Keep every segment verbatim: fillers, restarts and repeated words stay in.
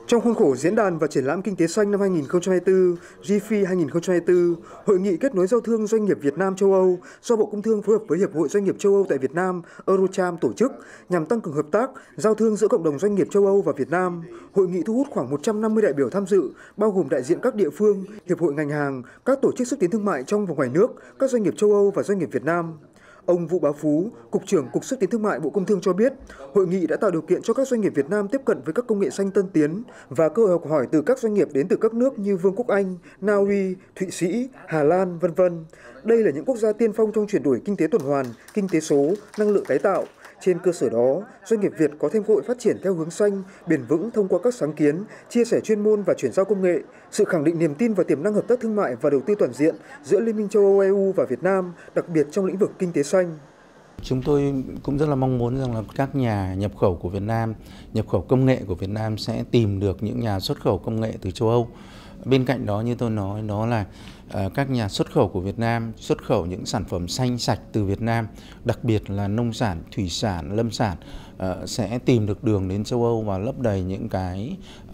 Trong khuôn khổ diễn đàn và triển lãm kinh tế xanh năm hai nghìn không trăm hai mươi tư, giê ép i hai nghìn không trăm hai mươi tư, hội nghị kết nối giao thương doanh nghiệp Việt Nam châu Âu do Bộ Công Thương phối hợp với Hiệp hội Doanh nghiệp châu Âu tại Việt Nam Eurocharm tổ chức nhằm tăng cường hợp tác, giao thương giữa cộng đồng doanh nghiệp châu Âu và Việt Nam. Hội nghị thu hút khoảng một trăm năm mươi đại biểu tham dự, bao gồm đại diện các địa phương, hiệp hội ngành hàng, các tổ chức xúc tiến thương mại trong và ngoài nước, các doanh nghiệp châu Âu và doanh nghiệp Việt Nam. Ông Vũ Bá Phú, Cục trưởng Cục Xúc tiến Thương mại Bộ Công Thương cho biết, hội nghị đã tạo điều kiện cho các doanh nghiệp Việt Nam tiếp cận với các công nghệ xanh tân tiến và cơ hội học hỏi từ các doanh nghiệp đến từ các nước như Vương quốc Anh, Na Uy, Thụy Sĩ, Hà Lan, vân vân. Đây là những quốc gia tiên phong trong chuyển đổi kinh tế tuần hoàn, kinh tế số, năng lượng tái tạo. Trên cơ sở đó, doanh nghiệp Việt có thêm cơ hội phát triển theo hướng xanh, bền vững thông qua các sáng kiến, chia sẻ chuyên môn và chuyển giao công nghệ, sự khẳng định niềm tin và tiềm năng hợp tác thương mại và đầu tư toàn diện giữa Liên minh châu Âu e u và Việt Nam, đặc biệt trong lĩnh vực kinh tế xanh. Chúng tôi cũng rất là mong muốn rằng là các nhà nhập khẩu của Việt Nam, nhập khẩu công nghệ của Việt Nam sẽ tìm được những nhà xuất khẩu công nghệ từ châu Âu. Bên cạnh đó, như tôi nói, đó là uh, các nhà xuất khẩu của Việt Nam xuất khẩu những sản phẩm xanh sạch từ Việt Nam, đặc biệt là nông sản, thủy sản, lâm sản uh, sẽ tìm được đường đến châu Âu và lấp đầy những cái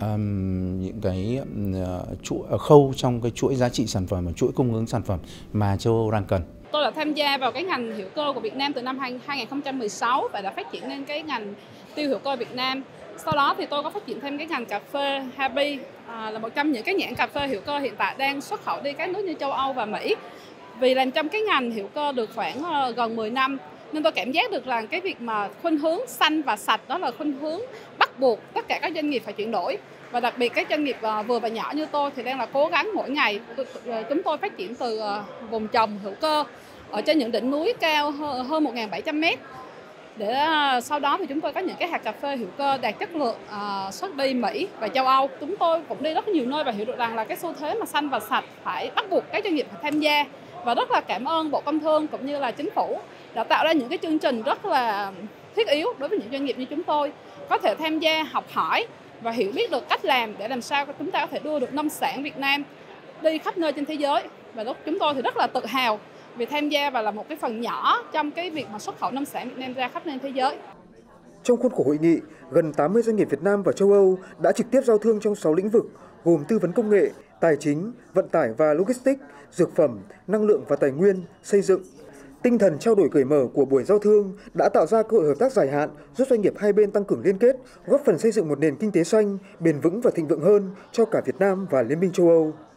um, những cái uh, chuỗi, uh, khâu trong cái chuỗi giá trị sản phẩm và chuỗi cung ứng sản phẩm mà châu Âu đang cần. Tôi đã tham gia vào cái ngành hữu cơ của Việt Nam từ năm hai nghìn không trăm mười sáu và đã phát triển lên cái ngành tiêu hữu cơ Việt Nam. Sau đó thì tôi có phát triển thêm cái ngành cà phê Happy, à, là một trong những cái nhãn cà phê hữu cơ hiện tại đang xuất khẩu đi các nước như châu Âu và Mỹ. Vì làm trong cái ngành hữu cơ được khoảng uh, gần mười năm nên tôi cảm giác được là cái việc mà khuynh hướng xanh và sạch đó là khuynh hướng bắt buộc tất cả các doanh nghiệp phải chuyển đổi. Và đặc biệt các doanh nghiệp uh, vừa và nhỏ như tôi thì đang là cố gắng mỗi ngày. Chúng tôi phát triển từ uh, vùng trồng hữu cơ ở trên những đỉnh núi cao hơn một nghìn bảy trăm mét. Để uh, sau đó thì chúng tôi có những cái hạt cà phê hữu cơ đạt chất lượng uh, xuất đi Mỹ và châu Âu. Chúng tôi cũng đi rất nhiều nơi và hiểu được rằng là cái xu thế mà xanh và sạch phải bắt buộc các doanh nghiệp phải tham gia. Và rất là cảm ơn Bộ Công Thương cũng như là Chính phủ đã tạo ra những cái chương trình rất là thiết yếu đối với những doanh nghiệp như chúng tôi có thể tham gia, học hỏi và hiểu biết được cách làm để làm sao chúng ta có thể đưa được nông sản Việt Nam đi khắp nơi trên thế giới. Và lúc chúng tôi thì rất là tự hào vì tham gia và là một cái phần nhỏ trong cái việc mà xuất khẩu nông sản Việt Nam ra khắp nơi thế giới. Trong khuôn khổ hội nghị, gần tám mươi doanh nghiệp Việt Nam và châu Âu đã trực tiếp giao thương trong sáu lĩnh vực gồm tư vấn công nghệ, tài chính, vận tải và logistics, dược phẩm, năng lượng và tài nguyên, xây dựng. Tinh thần trao đổi cởi mở của buổi giao thương đã tạo ra cơ hội hợp tác dài hạn, giúp doanh nghiệp hai bên tăng cường liên kết, góp phần xây dựng một nền kinh tế xanh, bền vững và thịnh vượng hơn cho cả Việt Nam và Liên minh châu Âu.